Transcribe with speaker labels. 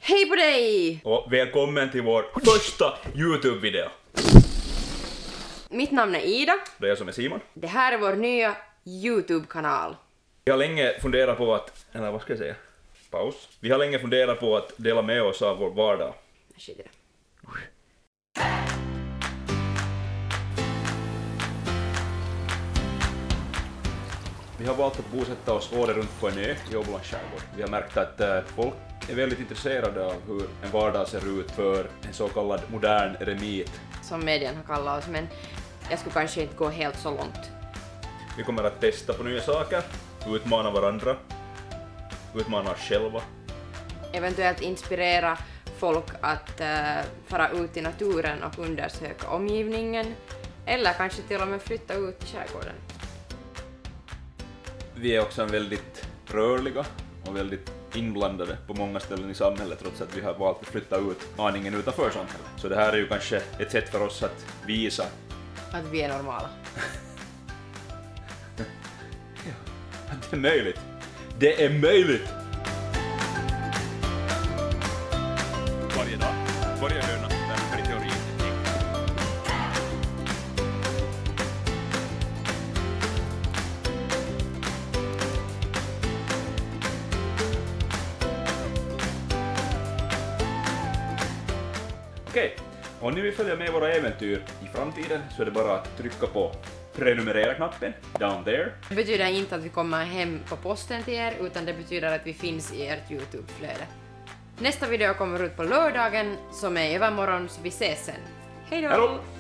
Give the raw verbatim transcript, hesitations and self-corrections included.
Speaker 1: Hej på dig!
Speaker 2: Och välkommen till vår första YouTube-video.
Speaker 1: Mitt namn är Ida.
Speaker 2: Det är jag som är Simon.
Speaker 1: Det här är vår nya YouTube-kanal.
Speaker 2: Vi har länge funderat på att, eller vad ska jag säga? Paus. Vi har länge funderat på att dela med oss av vår vardag.
Speaker 1: Skit i det.
Speaker 2: Vi har valt att bosätta oss året runt på en ö i Åbolands skärgård. Vi har märkt att äh, folk är väldigt intresserade av hur en vardag ser ut för en så kallad modern eremit.
Speaker 1: Som medien har kallat oss, men jag skulle kanske inte gå helt så långt.
Speaker 2: Vi kommer att testa på nya saker, utmana varandra, utmana oss själva.
Speaker 1: Eventuellt inspirera folk att uh, fara ut i naturen och undersöka omgivningen. Eller kanske till och med flytta ut i skärgården.
Speaker 2: Vi är också väldigt rörliga och väldigt inblandade på många ställen i samhället trots att vi har valt att flytta ut aningen utanför samhället. Så det här är ju kanske ett sätt för oss att visa
Speaker 1: att vi är normala.
Speaker 2: Ja, det är möjligt. Det är möjligt! Varje dag, varje höna, där är teorin. Okej, om ni vill följa med våra äventyr i framtiden så är det bara att trycka på prenumerera-knappen down there.
Speaker 1: Det betyder inte att vi kommer hem på posten till er, utan det betyder att vi finns i ert YouTube-flöde. Nästa video kommer ut på lördagen, som är övermorgon, så vi ses sen. Hej då!
Speaker 2: Hallå!